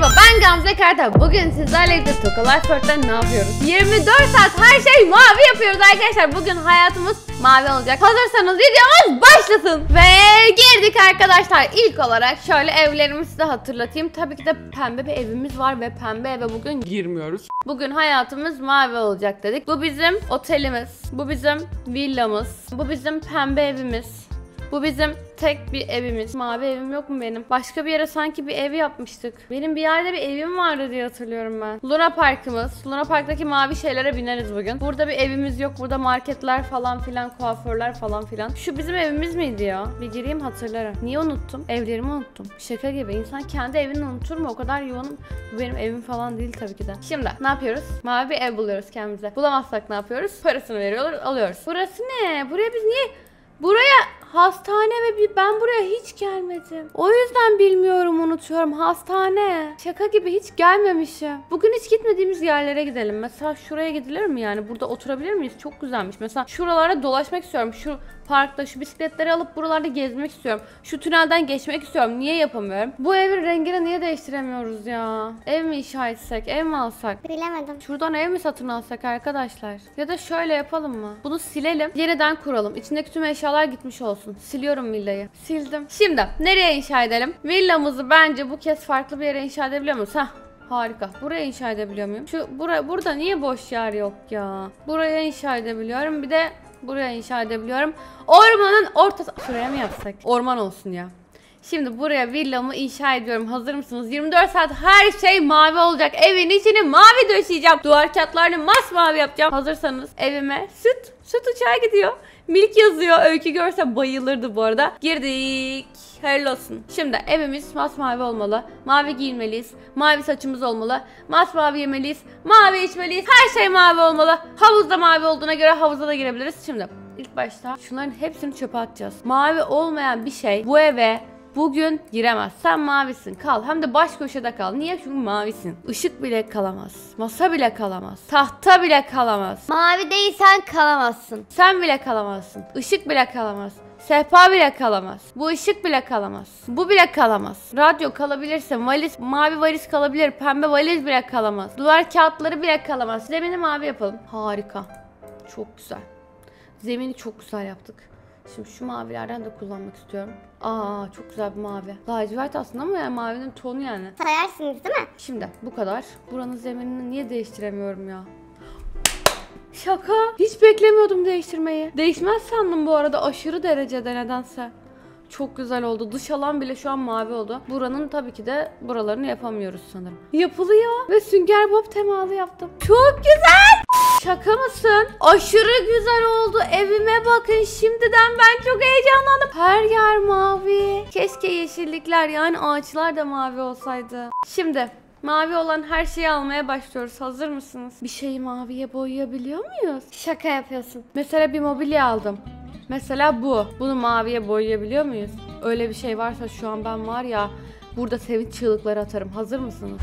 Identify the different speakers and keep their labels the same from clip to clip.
Speaker 1: ben Gamze Kartal. Bugün sizlerle birlikte Toka Life World'da ne yapıyoruz? 24 saat her şey mavi yapıyoruz arkadaşlar. Bugün hayatımız mavi olacak. Hazırsanız videomuz başlasın. Ve girdik arkadaşlar. İlk olarak şöyle evlerimizi size hatırlatayım. Tabii ki de pembe bir evimiz var ve pembe eve bugün girmiyoruz. Bugün hayatımız mavi olacak dedik. Bu bizim otelimiz. Bu bizim villamız. Bu bizim pembe evimiz. Bu bizim tek bir evimiz. Mavi evim yok mu benim? Başka bir yere sanki bir ev yapmıştık. Benim bir yerde bir evim vardı diye hatırlıyorum ben. Luna Park'ımız. Luna Park'taki mavi şeylere bineriz bugün. Burada bir evimiz yok. Burada marketler falan filan, kuaförler falan filan. Şu bizim evimiz miydi ya? Bir gireyim hatırlarım. Niye unuttum? Evlerimi unuttum. Şaka gibi. İnsan kendi evini unutur mu? O kadar yoğunum. Bu benim evim falan değil tabii ki de. Şimdi ne yapıyoruz? Mavi bir ev buluyoruz kendimize. Bulamazsak ne yapıyoruz? Parasını veriyorlar, alıyoruz. Burası ne? Buraya biz niye... Buraya hastane ve ben buraya hiç gelmedim. O yüzden bilmiyorum, unutuyorum. Hastane. Şaka gibi hiç gelmemişim. Bugün hiç gitmediğimiz yerlere gidelim. Mesela şuraya gidilir mi yani? Burada oturabilir miyiz? Çok güzelmiş. Mesela şuralara dolaşmak istiyorum. Şu parkta şu bisikletleri alıp buralarda gezmek istiyorum. Şu tünelden geçmek istiyorum. Niye yapamıyorum? Bu evin rengini niye değiştiremiyoruz ya? Ev mi inşa etsek? Ev mi alsak?
Speaker 2: Bilemedim.
Speaker 1: Şuradan ev mi satın alsak arkadaşlar? Ya da şöyle yapalım mı? Bunu silelim. Yeniden kuralım. İçindeki tüm eşyalar gitmiş olsun. Siliyorum villayı. Sildim. Şimdi nereye inşa edelim? Villamızı bence bu kez farklı bir yere inşa edebiliyor muyuz? Hah. Harika. Buraya inşa edebiliyor muyum? Burada niye boş yer yok ya? Buraya inşa edebiliyorum. Bir de buraya inşa edebiliyorum. Ormanın ortası. Şuraya mı yapsak? Orman olsun ya. Şimdi buraya villamı inşa ediyorum. Hazır mısınız? 24 saat her şey mavi olacak. Evin içini mavi döşeyeceğim. Duvar kağıtlarını masmavi yapacağım. Hazırsanız evime süt uçağı gidiyor. Milk yazıyor. Öykü görse bayılırdı bu arada. Girdik. Hayırlı olsun. Şimdi evimiz masmavi olmalı. Mavi giyinmeliyiz. Mavi saçımız olmalı. Masmavi yemeliyiz. Mavi içmeliyiz. Her şey mavi olmalı. Havuz da mavi olduğuna göre havuza da girebiliriz. Şimdi ilk başta şunların hepsini çöpe atacağız. Mavi olmayan bir şey bu eve bugün giremez. Sen mavisin, kal. Hem de baş köşede kal. Niye? Çünkü mavisin. Işık bile kalamaz. Masa bile kalamaz. Tahta bile kalamaz.
Speaker 2: Mavi değilsen kalamazsın.
Speaker 1: Sen bile kalamazsın. Işık bile kalamaz. Sehpa bile kalamaz. Bu ışık bile kalamaz. Bu bile kalamaz. Radyo kalabilirse, valiz, mavi valiz kalabilir. Pembe valiz bile kalamaz. Duvar kağıtları bile kalamaz. Zemini mavi yapalım. Harika. Çok güzel. Zemini çok güzel yaptık. Şimdi şu mavilerden de kullanmak istiyorum. Aa, çok güzel bir mavi. Lacivert aslında ama yani mavinin tonu yani.
Speaker 2: Sayarsınız değil mi?
Speaker 1: Şimdi bu kadar. Buranın zeminini niye değiştiremiyorum ya? Şaka. Hiç beklemiyordum değiştirmeyi. Değişmez sandım bu arada, aşırı derecede nedense. Çok güzel oldu. Dış alan bile şu an mavi oldu. Buranın tabii ki de buralarını yapamıyoruz sanırım. Yapılıyor. Ve sünger bob temalı yaptım. Çok güzel. Şaka mısın? Aşırı güzel oldu. Evime bakın. Şimdiden ben çok heyecanlandım. Her yer mavi. Keşke yeşillikler yani ağaçlar da mavi olsaydı. Şimdi mavi olan her şeyi almaya başlıyoruz. Hazır mısınız? Bir şeyi maviye boyayabiliyor muyuz?
Speaker 2: Şaka yapıyorsun.
Speaker 1: Mesela bir mobilya aldım. Mesela bu. Bunu maviye boyayabiliyor muyuz? Öyle bir şey varsa şu an ben var ya burada sevinç çığlıkları atarım. Hazır mısınız?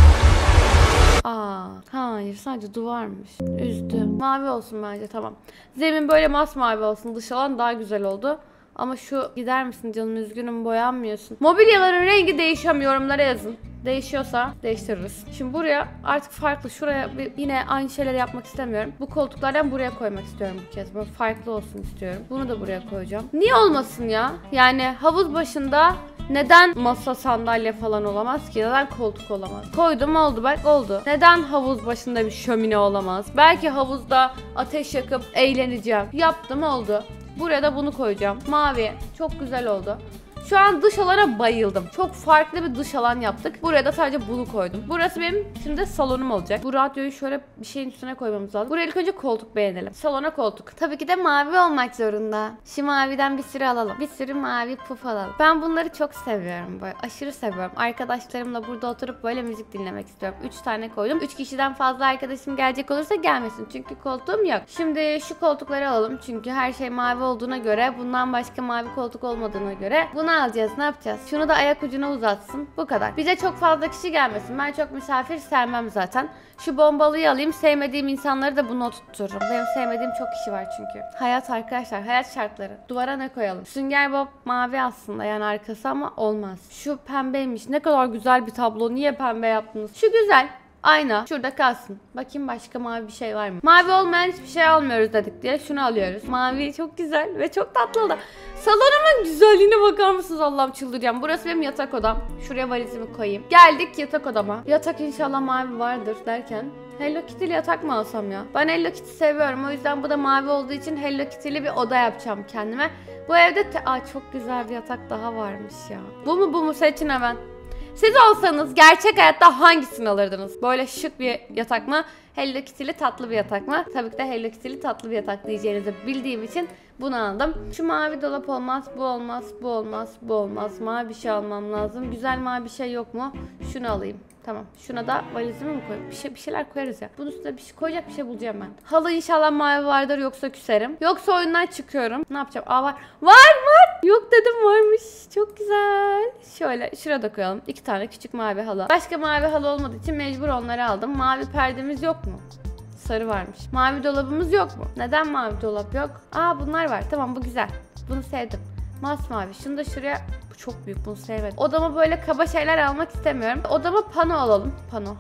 Speaker 1: Aa, hayır, sadece duvarmış. Üzdü. Mavi olsun bence, tamam. Zemin böyle masmavi olsun. Dış alan daha güzel oldu. Ama şu gider misin canım, üzgünüm, boyanmıyorsun. Mobilyaların rengi değişiyor mu? Yorumlara yazın. Değişiyorsa değiştiririz. Şimdi buraya artık farklı, şuraya yine aynı şeyleri yapmak istemiyorum. Bu koltuklardan buraya koymak istiyorum bu kez. Böyle farklı olsun istiyorum. Bunu da buraya koyacağım. Niye olmasın ya? Yani havuz başında neden masa, sandalye falan olamaz ki? Neden koltuk olamaz? Koydum, oldu, bak oldu. Neden havuz başında bir şömine olamaz? Belki havuzda ateş yakıp eğleneceğim. Yaptım, oldu. Buraya da bunu koyacağım. Mavi. Çok güzel oldu. Şu an dış alana bayıldım. Çok farklı bir dış alan yaptık. Buraya da sadece bunu koydum. Burası benim şimdi salonum olacak. Bu radyoyu şöyle bir şeyin üstüne koymamız lazım. Buraya ilk önce koltuk beğenelim. Salona koltuk.
Speaker 2: Tabii ki de mavi olmak zorunda. Şu maviden bir sürü alalım. Bir sürü mavi puf alalım.
Speaker 1: Ben bunları çok seviyorum böyle. Aşırı seviyorum. Arkadaşlarımla burada oturup böyle müzik dinlemek istiyorum. 3 tane koydum. 3 kişiden fazla arkadaşım gelecek olursa gelmesin. Çünkü koltuğum yok. Şimdi şu koltukları alalım. Çünkü her şey mavi olduğuna göre, bundan başka mavi koltuk olmadığına göre bunu alacağız? Ne yapacağız? Şunu da ayak ucuna uzatsın. Bu kadar. Bize çok fazla kişi gelmesin. Ben çok misafir sevmem zaten. Şu bombalıyı alayım. Sevmediğim insanları da bunu oturturum. Benim sevmediğim çok kişi var çünkü. Hayat arkadaşlar. Hayat şartları. Duvara ne koyalım? Sünger Bob mavi aslında yani arkası ama olmaz. Şu pembeymiş. Ne kadar güzel bir tablo. Niye pembe yaptınız? Şu güzel. Ayna şurada kalsın. Bakayım başka mavi bir şey var mı? Mavi olmayan hiçbir şey almıyoruz dedik diye şunu alıyoruz. Mavi çok güzel ve çok tatlı oldu. Salonumun güzelliğine bakar mısınız? Allah'ım çıldıracağım. Burası benim yatak odam. Şuraya valizimi koyayım. Geldik yatak odama. Yatak inşallah mavi vardır derken Hello Kitty'li yatak mı alsam ya? Ben Hello Kitty seviyorum. O yüzden bu da mavi olduğu için Hello Kitty'li bir oda yapacağım kendime. Bu evde çok güzel bir yatak daha varmış ya. Bu mu seçin hemen. Siz olsanız gerçek hayatta hangisini alırdınız? Böyle şık bir yatak mı? Hello Kitty'li tatlı bir yatak mı? Tabii ki de Hello Kitty'li tatlı bir yatak diyeceğinizi bildiğim için bunu aldım. Şu mavi dolap olmaz, bu olmaz, bu olmaz, bu olmaz. Mavi bir şey almam lazım. Güzel mavi bir şey yok mu? Şunu alayım. Tamam. Şuna da valizimi mi koyayım? Bir şeyler koyarız ya. Bunun üstüne bir şey koyacak bir şey bulacağım ben. Halı inşallah mavi vardır yoksa küserim. Yoksa oyundan çıkıyorum. Ne yapacağım? Var. Var. Yok dedim varmış. Çok güzel. Şöyle şurada koyalım. 2 tane küçük mavi halı. Başka mavi halı olmadığı için mecbur onları aldım. Mavi perdemiz yok mu? Sarı varmış. Mavi dolabımız yok mu? Neden mavi dolap yok? Bunlar var. Tamam bu güzel. Bunu sevdim. Masmavi. Şunu da şuraya... Bu çok büyük. Bunu sevmedim. Odama böyle kaba şeyler almak istemiyorum. Odama pano alalım. Pano.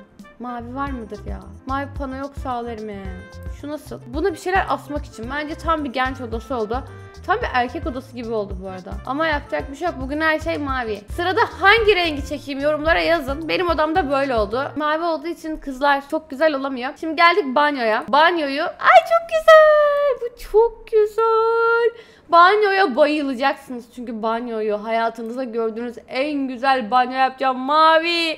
Speaker 1: Mavi var mıdır ya? Mavi pano yoksa alırım yani. Şu nasıl? Buna bir şeyler asmak için. Bence tam bir genç odası oldu. Tam bir erkek odası gibi oldu bu arada. Ama yapacak bir şey yok. Bugün her şey mavi. Sırada hangi rengi çekeyim yorumlara yazın. Benim odamda böyle oldu. Mavi olduğu için kızlar çok güzel olamıyor. Şimdi geldik banyoya. Banyoyu... çok güzel. Bu çok güzel. Banyoya bayılacaksınız. Çünkü banyoyu hayatınızda gördüğünüz en güzel banyo yapacağım. Mavi.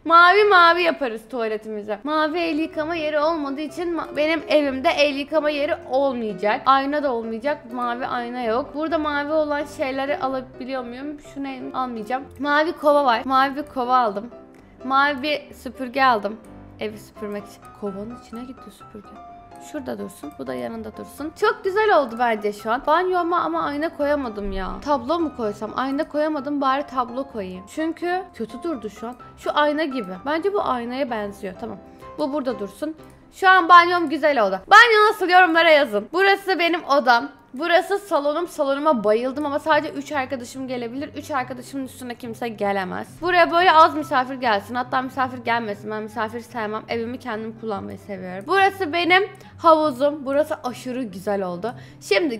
Speaker 1: Mavi yaparız tuvaletimize. Mavi el yıkama yeri olmadığı için benim evimde el yıkama yeri olmayacak. Ayna da olmayacak. Mavi ayna yok. Burada mavi olan şeyleri alabiliyor muyum? Şunu almayacağım. Mavi kova var. Mavi bir kova aldım. Mavi bir süpürge aldım. Evi süpürmek için. Kovanın içine gitti süpürge. Şurada dursun. Bu da yanında dursun. Çok güzel oldu bence şu an. Banyoma ama ayna koyamadım ya. Tablo mu koysam? Ayna koyamadım. Bari tablo koyayım. Çünkü kötü durdu şu an. Şu ayna gibi. Bence bu aynaya benziyor. Tamam. Bu burada dursun. Şu an banyom güzel oldu. Banyo nasıl yorumlara yazın. Burası benim odam. Burası salonum. Salonuma bayıldım ama sadece 3 arkadaşım gelebilir. 3 arkadaşımın üstüne kimse gelemez. Buraya böyle az misafir gelsin. Hatta misafir gelmesin. Ben misafir sevmem. Evimi kendim kullanmayı seviyorum. Burası benim havuzum. Burası aşırı güzel oldu. Şimdi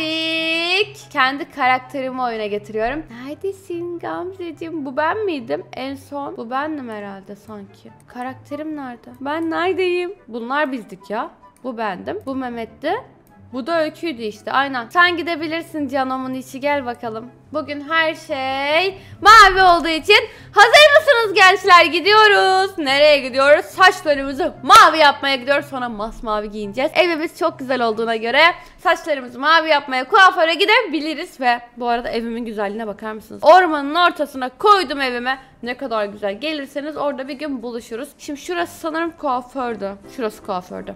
Speaker 1: geldik. Kendi karakterimi oyuna getiriyorum. Neredesin Gamzeciğim? Bu ben miydim? En son. Bu bendim herhalde sanki. Karakterim nerede? Ben neredeyim? Bunlar bizdik ya. Bu bendim. Bu Mehmet'ti. Bu da Öykü'ydü işte. Aynen. Sen gidebilirsin canımın içi. Gel bakalım. Bugün her şey mavi olduğu için hazır mısınız gençler? Gidiyoruz. Nereye gidiyoruz? Saçlarımızı mavi yapmaya gidiyoruz. Sonra masmavi giyineceğiz. Evimiz çok güzel olduğuna göre saçlarımızı mavi yapmaya kuaföre gidebiliriz. Ve bu arada evimin güzelliğine bakar mısınız? Ormanın ortasına koydum evime. Ne kadar güzel. Gelirseniz orada bir gün buluşuruz. Şimdi şurası sanırım kuafördü. Şurası kuafördü.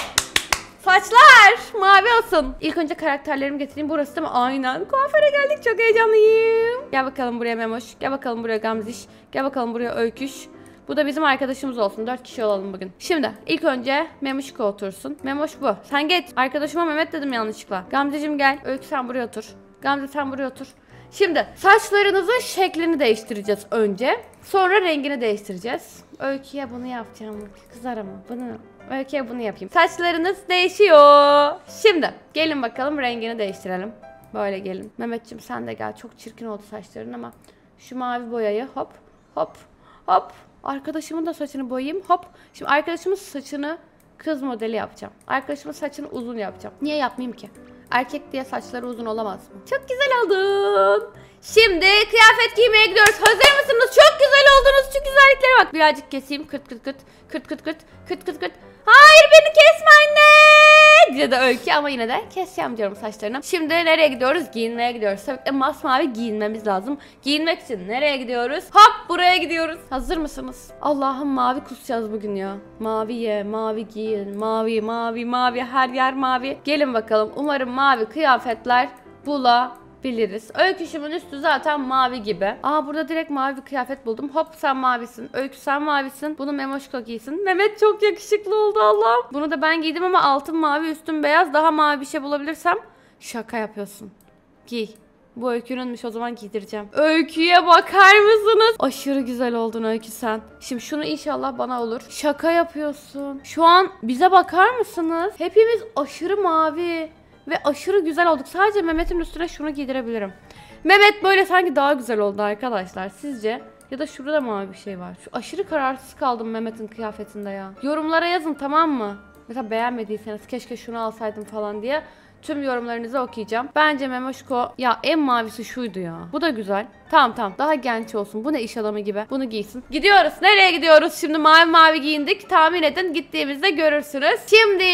Speaker 1: Saçlar mavi olsun. İlk önce karakterlerimi getireyim. Burası değil mi? Aynen. Kuaföre geldik. Çok heyecanlıyım. Gel bakalım buraya Memoş. Gel bakalım buraya Gamziş. Gel bakalım buraya Öyküş. Bu da bizim arkadaşımız olsun. 4 kişi olalım bugün. Şimdi ilk önce Memoşko otursun. Memoş bu. Sen geç. Arkadaşıma Mehmet dedim yanlışlıkla. Gamzeciğim gel. Öykü sen buraya otur. Gamze sen buraya otur. Şimdi saçlarınızın şeklini değiştireceğiz önce. Sonra rengini değiştireceğiz. Öykü'ye bunu yapacağım. Kızar ama bunu... Öykü'ye bunu yapayım. Saçlarınız değişiyor. Şimdi gelin bakalım rengini değiştirelim. Böyle gelin. Mehmetciğim sen de gel. Çok çirkin oldu saçların ama şu mavi boyayı hop hop hop. Arkadaşımın da saçını boyayayım hop. Şimdi arkadaşımın saçını kız modeli yapacağım. Arkadaşımın saçını uzun yapacağım. Niye yapmayayım ki? Erkek diye saçları uzun olamaz mı? Çok güzel oldun. Şimdi kıyafet giymeye gidiyoruz. Hazır mısınız? Çok güzel oldunuz. Şu güzelliklere bak. Birazcık keseyim. Kırt kırt kırt. Kırt kırt kırt. Kırt kırt kırt. Hayır beni kesme anne. Diye de Öykü ama yine de keseceğim diyorum saçlarını. Şimdi nereye gidiyoruz? Giyinmeye gidiyoruz. Tabii ki masmavi giyinmemiz lazım. Giyinmek için nereye gidiyoruz? Hop buraya gidiyoruz. Hazır mısınız? Allah'ım mavi kusacağız bugün ya. Mavi ye, mavi giyin. Mavi, mavi, mavi. Her yer mavi. Gelin bakalım. Umarım mavi kıyafetler alabiliriz. Öyküşümün üstü zaten mavi gibi. Aa, burada direkt mavi bir kıyafet buldum. Hop, sen mavisin. Öykü sen mavisin. Bunu Memoşko giysin. Mehmet çok yakışıklı oldu Allah'ım. Bunu da ben giydim ama altın mavi, üstüm beyaz. Daha mavi bir şey bulabilirsem. Şaka yapıyorsun. Giy. Bu Öykününmüş, o zaman giydireceğim. Öyküye bakar mısınız? Aşırı güzel oldun Öykü sen. Şimdi şunu inşallah bana olur. Şaka yapıyorsun. Şu an bize bakar mısınız? Hepimiz aşırı mavi ve aşırı güzel olduk. Sadece Mehmet'in üstüne şunu giydirebilirim. Mehmet böyle sanki daha güzel oldu arkadaşlar. Sizce? Ya da şurada mavi bir şey var. Şu aşırı kararsız kaldım Mehmet'in kıyafetinde ya. Yorumlara yazın, tamam mı? Mesela beğenmediyseniz keşke şunu alsaydım falan diye. Tüm yorumlarınızı okuyacağım. Bence Memoşko ya en mavisi şuydu ya. Bu da güzel. Tamam. Daha genç olsun. Bu ne iş adamı gibi. Bunu giysin. Gidiyoruz. Nereye gidiyoruz? Şimdi mavi giyindik. Tahmin edin. Gittiğimizde görürsünüz. Şimdi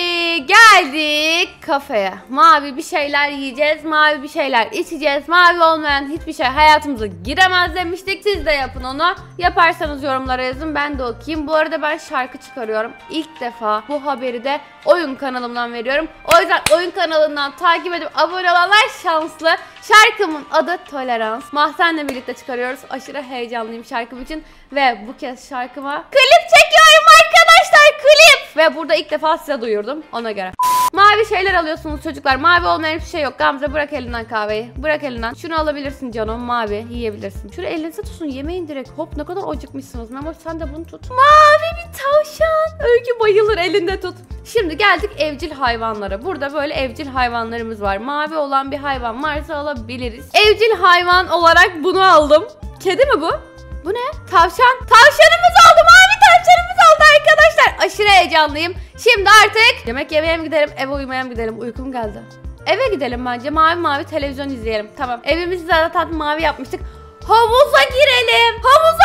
Speaker 1: geldik kafeye. Mavi bir şeyler yiyeceğiz. Mavi bir şeyler içeceğiz. Mavi olmayan hiçbir şey hayatımıza giremez demiştik. Siz de yapın onu. Yaparsanız yorumlara yazın. Ben de okuyayım. Bu arada ben şarkı çıkarıyorum. İlk defa bu haberi de oyun kanalımdan veriyorum. O yüzden oyun kanalından takip edip abone olanlar şanslı. Şarkımın adı Tolerans. Mahzen'le birlikte çıkarıyoruz. Aşırı heyecanlıyım şarkım için. Ve bu kez şarkıma klip çekiyorum arkadaşlar, klip. Ve burada ilk defa size duyurdum ona göre. Mavi şeyler alıyorsunuz çocuklar. Mavi olmayan hiçbir şey yok. Gamze bırak elinden kahveyi. Bırak elinden. Şunu alabilirsin canım. Mavi yiyebilirsin. Şunu elinize tutun. Yemeyin direkt. Hop, ne kadar acıkmışsınız. Memoş sen de bunu tut. Mavi bir tavşan. Öykü bayılır, elinde tut. Şimdi geldik evcil hayvanlara. Burada böyle evcil hayvanlarımız var. Mavi olan bir hayvan varsa alabiliriz. Evcil hayvan olarak bunu aldım. Kedi mi bu? Bu ne? Tavşan. Tavşanımız oldu. Mavi tavşanımız oldu arkadaşlar. Aşırı heyecanlıyım. Şimdi artık yemek yemeye mi gidelim, eve uyumaya mı gidelim? Uykum geldi. Eve gidelim bence. Mavi televizyon izleyelim. Tamam. Evimizi zaten mavi yapmıştık. Havuza girelim.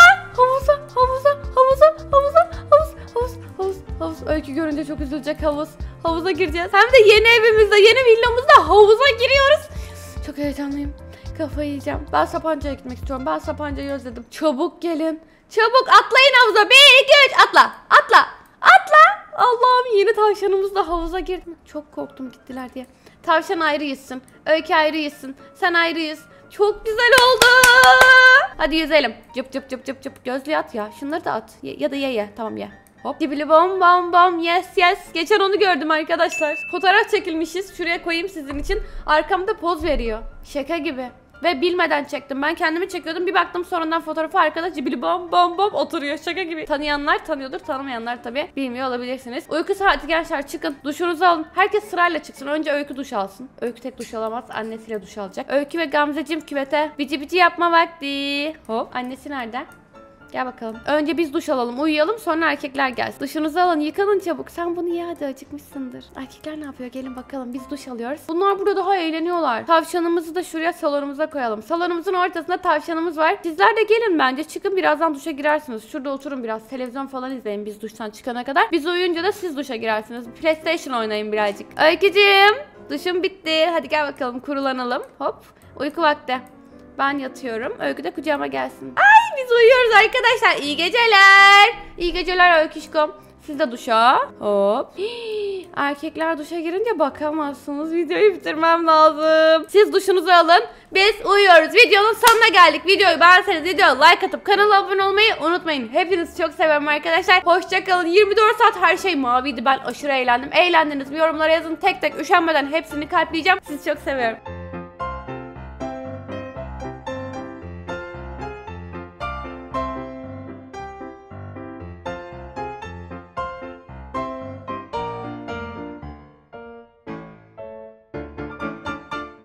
Speaker 1: Havuz. Öykü görünce çok üzülecek havuz. Havuza gireceğiz. Hem de yeni evimizde, yeni villamızda havuza giriyoruz. Çok heyecanlıyım. Kafayı yiyeceğim. Ben Sapanca'ya gitmek istiyorum. Ben Sapanca'yı özledim. Çabuk gelin. Çabuk atlayın havuza. 1, 2, 3 atla. Allah'ım, yeni tavşanımız da havuza girdi. Çok korktum gittiler diye. Tavşan ayrı yüzsün. Öykü ayrı yüzsün. Sen ayrı yüz. Çok güzel oldu. Hadi yüzelim. Cıp. Gözlüğü at ya. Şunları da at. Ya da ye. Tamam ye. Hop. Dibili bom. Yes. Geçen onu gördüm arkadaşlar. Fotoğraf çekilmişiz. Şuraya koyayım sizin için. Arkamda poz veriyor. Şaka gibi. Ve bilmeden çektim. Ben kendimi çekiyordum. Bir baktım sonradan fotoğrafı arkada cibili bom oturuyor. Şaka gibi. Tanıyanlar tanıyordur. Tanımayanlar tabii bilmiyor olabilirsiniz. Uyku saati gençler, çıkın. Duşunuzu alın. Herkes sırayla çıksın. Önce Öykü duş alsın. Öykü tek duş alamaz. Annesiyle duş alacak. Öykü ve Gamzeciğim küvete. Bici yapma vakti. Hop. Annesi nerede? Gel bakalım. Önce biz duş alalım, uyuyalım, sonra erkekler gelsin. Duşunuzu alın, yıkanın çabuk. Sen bunu ye hadi, acıkmışsındır. Erkekler ne yapıyor? Gelin bakalım. Biz duş alıyoruz. Bunlar burada daha eğleniyorlar. Tavşanımızı da şuraya salonumuza koyalım. Salonumuzun ortasında tavşanımız var. Sizler de gelin bence. Çıkın, birazdan duşa girersiniz. Şurada oturun biraz. Televizyon falan izleyin biz duştan çıkana kadar. Biz uyuyunca da siz duşa girersiniz. PlayStation oynayın birazcık. Öykücüğüm, duşum bitti. Hadi gel bakalım, kurulanalım. Hop. Uyku vakti. Ben yatıyorum. Öykü de kucağıma gelsin. Ay, biz uyuyoruz arkadaşlar. İyi geceler. İyi geceler Öyküşkom. Siz de duşa. Hop. Hii, erkekler duşa girince bakamazsınız. Videoyu bitirmem lazım. Siz duşunuzu alın. Biz uyuyoruz. Videonun sonuna geldik. Videoyu beğenseniz videoya like atıp kanala abone olmayı unutmayın. Hepinizi çok seviyorum arkadaşlar. Hoşçakalın. 24 saat her şey maviydi. Ben aşırı eğlendim. Eğlendiniz mi? Yorumlara yazın. Tek tek üşenmeden hepsini kalpleyeceğim. Sizi çok seviyorum.